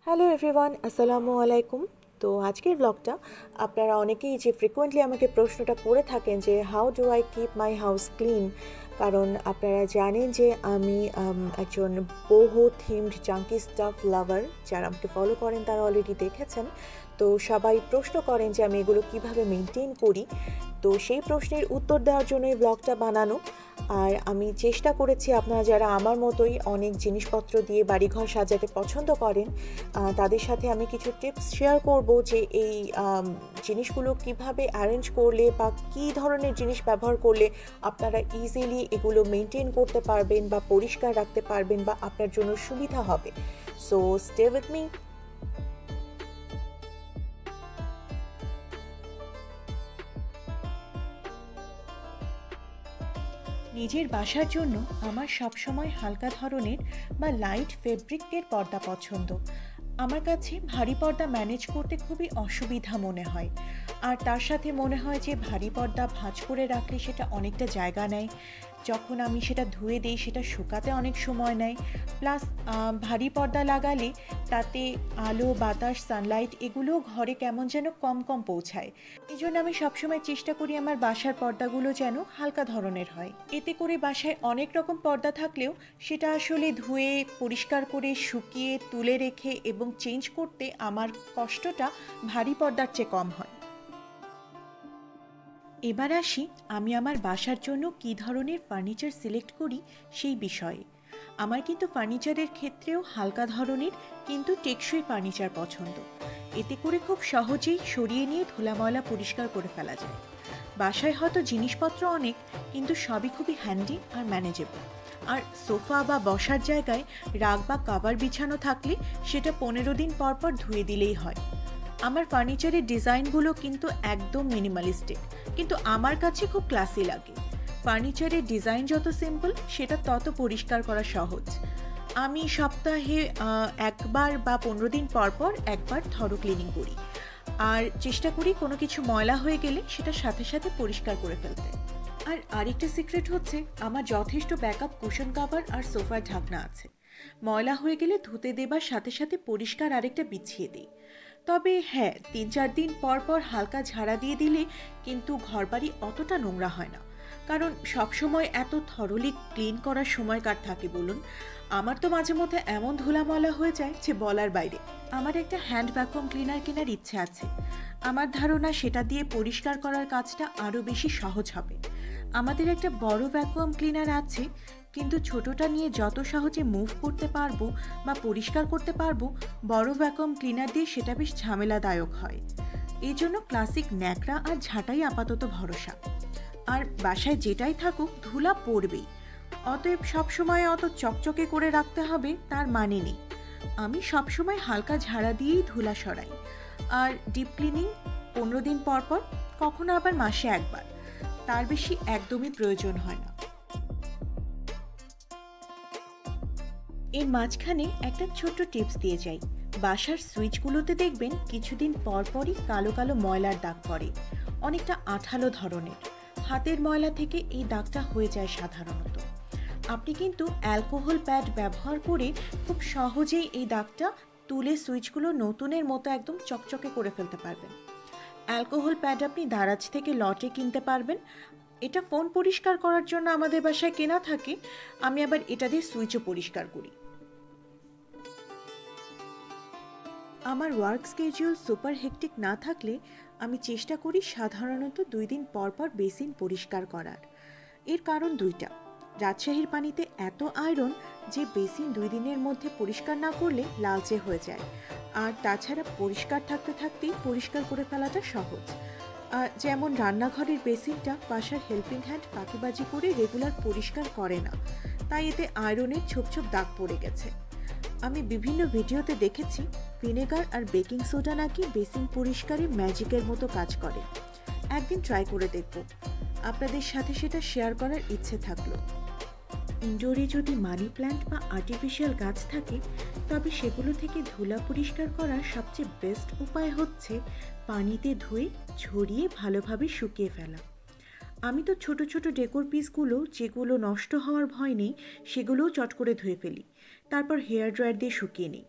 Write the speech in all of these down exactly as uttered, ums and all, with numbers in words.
Hello everyone, আসসালামু আলাইকুম। তো আজকের ব্লগটা আপনারা অনেকেই যে ফ্রিকোয়েন্টলি আমাকে প্রশ্নটা করে থাকেন যে how do I keep my house clean. কারণ আপনারা জানেন যে আমি একজন বহু থিমড জাঙ্কি স্টাফ লাভার। যারা আমাকে ফলো করেন তারা অলরেডি দেখেছেন। তো সবাই প্রশ্ন করেন যে আমি এগুলো কিভাবে মেনটেন করি। তো সেই প্রশ্নের উত্তর দেওয়ার জন্য এই ব্লগটা বানানো। আর আমি চেষ্টা করেছি আপনারা যারা আমার মতোই অনেক জিনিসপত্র দিয়ে বাড়িঘর সাজাতে পছন্দ করেন তাদের সাথে আমি কিছু টিপস শেয়ার করব যে এই জিনিসগুলো কিভাবে অ্যারেঞ্জ করলে বা কী ধরনের জিনিস ব্যবহার করলে আপনারা ইজিলি এগুলো মেনটেন করতে পারবেন বা পরিষ্কার রাখতে পারবেন বা আপনার জন্য সুবিধা হবে। So stay with me. নিজের বাসার জন্য আমার সবসময় হালকা ধরনের বা লাইট ফেব্রিকের পর্দা পছন্দ। আমার কাছে ভারী পর্দা ম্যানেজ করতে খুবই অসুবিধা মনে হয়। আর তার সাথে মনে হয় যে ভারী পর্দা ভাঁজ করে রাখলে সেটা অনেকটা জায়গা নেয়। যখন আমি সেটা ধুয়ে দিই সেটা শুকাতে অনেক সময় নেয়। প্লাস ভারী পর্দা লাগালে তাতে আলো বাতাস সানলাইট এগুলো ঘরে কেমন যেন কম কম পৌঁছায়। এই জন্য আমি সবসময় চেষ্টা করি আমার বাসার পর্দাগুলো যেন হালকা ধরনের হয়। এতে করে বাসায় অনেক রকম পর্দা থাকলেও সেটা আসলে ধুয়ে পরিষ্কার করে শুকিয়ে তুলে রেখে এবং চেঞ্জ করতে আমার কষ্টটা ভারী পর্দার চেয়ে কম হয়। এবার আসি আমি আমার বাসার জন্য কী ধরনের ফার্নিচার সিলেক্ট করি সেই বিষয়ে। আমার কিন্তু ফার্নিচারের ক্ষেত্রেও হালকা ধরনের কিন্তু টেকসই ফার্নিচার পছন্দ। এতে করে খুব সহজেই সরিয়ে নিয়ে ধুলা ময়লা পরিষ্কার করে ফেলা যায়। বাসায় হয়তো জিনিসপত্র অনেক, কিন্তু সবই খুবই হ্যান্ডি আর ম্যানেজেবল। আর সোফা বা বসার জায়গায় রাগ বা কাভার বিছানো থাকলে সেটা পনেরো দিন পর পর ধুয়ে দিলেই হয়। আমার ফার্নিচারের ডিজাইনগুলো কিন্তু একদম মিনিমালিস্টিক, কিন্তু আমার কাছে খুব ক্লাসি লাগে। ফার্নিচারের ডিজাইন যত সিম্পল সেটা তত পরিষ্কার করা সহজ। আমি সপ্তাহে একবার বা পনেরো দিন পর পর একবার থরো ক্লিনিং করি, আর চেষ্টা করি কোনো কিছু ময়লা হয়ে গেলে সেটা সাথে সাথে পরিষ্কার করে ফেলতে। আর আরেকটা সিক্রেট হচ্ছে আমার যথেষ্ট ব্যাকআপ কুশন কাভার আর সোফার ঢাকনা আছে। ময়লা হয়ে গেলে ধুতে দেবার সাথে সাথে পরিষ্কার আরেকটা বিছিয়ে দিই। তবে হ্যাঁ, তিন চার দিন পর পর হালকা ঝাড়া দিয়ে দিলে কিন্তু ঘরবাড়ি অতটা নোংরা হয় না। কারণ সবসময় এত থরলি ক্লিন করার সময় কার থাকে বলুন? আমার তো মাঝে মধ্যে এমন ধুলামলা হয়ে যায় যে বলার বাইরে। আমার একটা হ্যান্ড ভ্যাকুয়াম ক্লিনার কেনার ইচ্ছে আছে। আমার ধারণা সেটা দিয়ে পরিষ্কার করার কাজটা আরও বেশি সহজ হবে। আমাদের একটা বড় ভ্যাকুয়াম ক্লিনার আছে, কিন্তু ছোটটা নিয়ে যত সহজে মুভ করতে পারবো বা পরিষ্কার করতে পারবো, বড় ভ্যাকুয়াম ক্লিনার দিয়ে সেটা বেশ ঝামেলাদায়ক হয়। এই জন্য ক্লাসিক ন্যাকড়া আর ঝাঁটাই আপাতত ভরসা। আর বাসায় যেটাই থাকুক ধুলা পড়বেই, অতএব সবসময় অত চকচকে করে রাখতে হবে তার মানে নেই। আমি সবসময় হালকা ঝাড়া দিয়েই ধুলা সরাই। আর ডিপ ক্লিনিং পনেরো দিন পর পর, কখনো আবার মাসে একবার, তার বেশি একদমই প্রয়োজন হয় না। এর মাঝখানে একটা ছোট্ট টিপস দিয়ে যাই। বাসার সুইচগুলোতে দেখবেন কিছুদিন পর পরই কালো কালো ময়লার দাগ পড়ে, অনেকটা আঠালো ধরনের। হাতের ময়লা থেকে এই দাগটা হয়ে যায় সাধারণত। আপনি কিন্তু অ্যালকোহল প্যাড ব্যবহার করে খুব সহজেই এই দাগটা তুলে সুইচগুলো নতুনের মতো একদম চকচকে করে ফেলতে পারবেন। অ্যালকোহল প্যাড আপনি দারাজ থেকে লটে কিনতে পারবেন। এটা ফোন পরিষ্কার করার জন্য আমাদের বাসায় কেনা থাকে। আমি আবার এটা দিয়ে সুইচও পরিষ্কার করি। আমার ওয়ার্ক স্কেডিউল সুপার হেকটিক না থাকলে আমি চেষ্টা করি সাধারণত দুই দিন পর পর বেসিন পরিষ্কার করার। এর কারণ দুইটা। রাজশাহীর পানিতে এত আয়রন যে বেসিন দুই দিনের মধ্যে পরিষ্কার না করলে লালচে হয়ে যায়। আর তাছাড়া পরিষ্কার থাকতে থাকতেই পরিষ্কার করে ফেলাটা সহজ। যেমন রান্নাঘরের বেসিনটা বাসার হেল্পিং হ্যান্ড ফাঁকিবাজি করে রেগুলার পরিষ্কার করে না, তাই এতে আয়রনের ছোপ ছোপ দাগ পড়ে গেছে। আমি বিভিন্ন ভিডিওতে দেখেছি ভিনেগার আর বেকিং সোডা নাকি বেসিন পরিষ্কারে ম্যাজিকের মতো কাজ করে। একদিন ট্রাই করে দেখব। আপনাদের সাথে সেটা শেয়ার করার ইচ্ছে থাকলো। ইনডোরে যদি মানি প্ল্যান্ট বা আর্টিফিশিয়াল গাছ থাকে তবে সেগুলো থেকে ধুলা পরিষ্কার করার সবচেয়ে বেস্ট উপায় হচ্ছে পানিতে ধুয়ে ঝরিয়ে ভালোভাবে শুকিয়ে ফেলা। আমি তো ছোট ছোট ডেকোর পিসগুলো যেগুলো নষ্ট হওয়ার ভয় নেই সেগুলোও চট করে ধুয়ে ফেলি, তারপর হেয়ার ড্রায়ার দিয়ে শুকিয়ে নিই।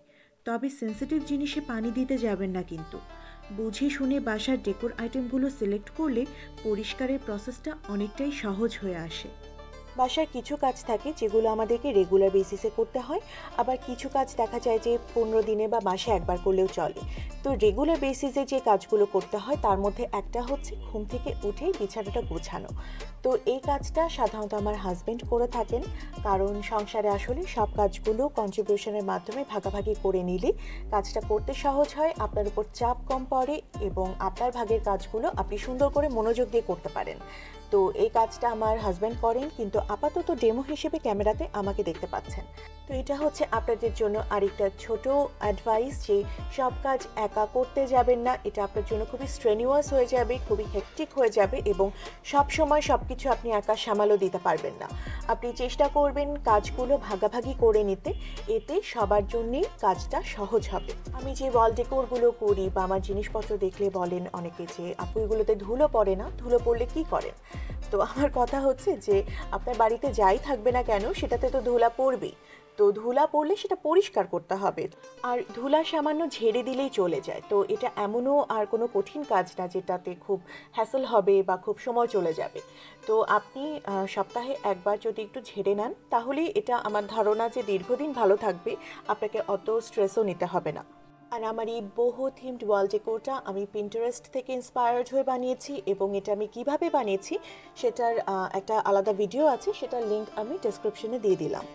তবে সেন্সিটিভ জিনিসে পানি দিতে যাবেন না কিন্তু। বুঝে শুনে বাসার ডেকোর আইটেমগুলো সিলেক্ট করলে পরিষ্কারের প্রসেসটা অনেকটাই সহজ হয়ে আসে। বাসার কিছু কাজ থাকে যেগুলো আমাদেরকে রেগুলার বেসিসে করতে হয়, আবার কিছু কাজ দেখা যায় যে পনেরো দিনে বা মাসে একবার করলেও চলে। তো রেগুলার বেসিসে যে কাজগুলো করতে হয় তার মধ্যে একটা হচ্ছে ঘুম থেকে উঠেই বিছানাটা গোছানো। তো এই কাজটা সাধারণত আমার হাজব্যান্ড করে থাকেন, কারণ সংসারে আসলে সব কাজগুলো কন্ট্রিবিউশনের মাধ্যমে ভাগাভাগি করে নিলে কাজটা করতে সহজ হয়, আপনার উপর চাপ কম পড়ে এবং আপনার ভাগের কাজগুলো আপনি সুন্দর করে মনোযোগ দিয়ে করতে পারেন। তো এই কাজটা আমার হাজব্যান্ড করেন, কিন্তু আপাতত ডেমো হিসেবে ক্যামেরাতে আমাকে দেখতে পাচ্ছেন। তো এটা হচ্ছে আপনাদের জন্য আরেকটা ছোট অ্যাডভাইস যে সব কাজ একা করতে যাবেন না, এটা আপনার জন্য খুবই স্ট্রেনিউয়াস হয়ে যাবে, খুবই হেক্টিক হয়ে যাবে এবং সব সময় সব কিছু আপনি একা সামালও দিতে পারবেন না। আপনি চেষ্টা করবেন কাজগুলো ভাগাভাগি করে নিতে, এতে সবার জন্যেই কাজটা সহজ হবে। আমি যে ওয়াল ডেকোরগুলো করি বা আমার জিনিসপত্র দেখলে বলেন অনেকে যে আপু এগুলোতে ধুলো পড়ে না, ধুলো পড়লে কী করেন? তো আমার কথা হচ্ছে যে আপনার বাড়িতে যাই থাকবে না কেন সেটাতে তো ধুলা পড়বেই। তো ধুলা পড়লে সেটা পরিষ্কার করতে হবে, আর ধুলা সামান্য ঝেড়ে দিলেই চলে যায়। তো এটা এমনও আর কোনো কঠিন কাজ না যেটাতে খুব হ্যাসেল হবে বা খুব সময় চলে যাবে। তো আপনি সপ্তাহে একবার যদি একটু ঝেড়ে নেন তাহলে এটা আমার ধারণা যে দীর্ঘদিন ভালো থাকবে, আপনাকে অত স্ট্রেসও নিতে হবে না। আর আমার এই বহু থিমড ওয়াল ডেকোরটা আমি পিন্টারেস্ট থেকে ইন্সপায়ার্ড হয়ে বানিয়েছি, এবং এটা আমি কিভাবে বানিয়েছি সেটার একটা আলাদা ভিডিও আছে, সেটার লিঙ্ক আমি ডেসক্রিপশনে দিয়ে দিলাম।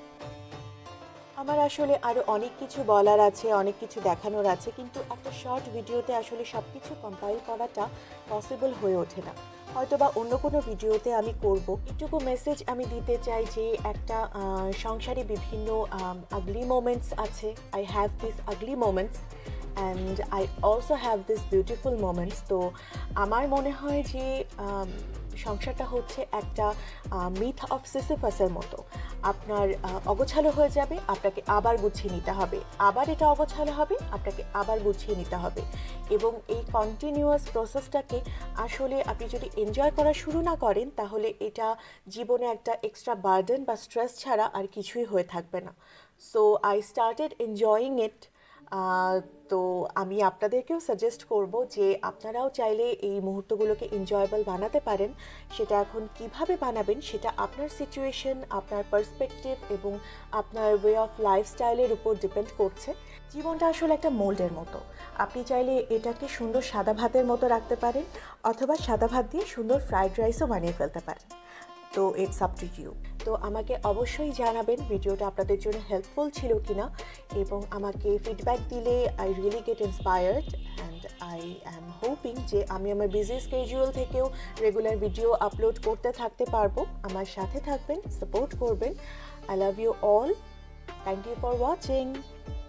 আমার আসলে আরও অনেক কিছু বলার আছে, অনেক কিছু দেখানোর আছে, কিন্তু একটা শর্ট ভিডিওতে আসলে সব কিছু কম্পাইল করাটা পসিবল হয়ে ওঠে না। হয়তো বা অন্য কোনো ভিডিওতে আমি করব। এটুকু মেসেজ আমি দিতে চাই যে একটা সংসারে বিভিন্ন আগলি মোমেন্টস আছে। I have this ugly moments and I also have this beautiful moments. তো আমার মনে হয় যে সংসারটা হচ্ছে একটা মিথ অফ সিসিফাসের মতো। আপনার অগোছালো হয়ে যাবে, আপনাকে আবার গুছিয়ে নিতে হবে, আবার এটা অগোছালো হবে, আপনাকে আবার গুছিয়ে নিতে হবে। এবং এই কন্টিনিউয়াস প্রসেসটাকে আসলে আপনি যদি এনজয় করা শুরু না করেন তাহলে এটা জীবনে একটা এক্সট্রা বার্ডেন বা স্ট্রেস ছাড়া আর কিছুই হয়ে থাকবে না। So I started enjoying it. তো আমি আপনাদেরকেও সাজেস্ট করব যে আপনারাও চাইলে এই মুহূর্তগুলোকে এনজয়েবল বানাতে পারেন। সেটা এখন কিভাবে বানাবেন সেটা আপনার সিচুয়েশন, আপনার পার্সপেক্টিভ এবং আপনার ওয়ে অফ লাইফস্টাইলের উপর ডিপেন্ড করছে। জীবনটা আসলে একটা মোল্ডের মতো, আপনি চাইলে এটাকে সুন্দর সাদা ভাতের মতো রাখতে পারেন, অথবা সাদা ভাত দিয়ে সুন্দর ফ্রাইড রাইসও বানিয়ে ফেলতে পারেন। তো ইটস আপ টু ইউ। তো আমাকে অবশ্যই জানাবেন ভিডিওটা আপনাদের জন্য হেল্পফুল ছিল কিনা, এবং আমাকে ফিডব্যাক দিলে I really get inspired and I am hoping যে আমি আমার বিজি স্কেডিউল থেকেও রেগুলার ভিডিও আপলোড করতে থাকতে পারবো। আমার সাথে থাকবেন, সাপোর্ট করবেন। I love you all. Thank you for watching.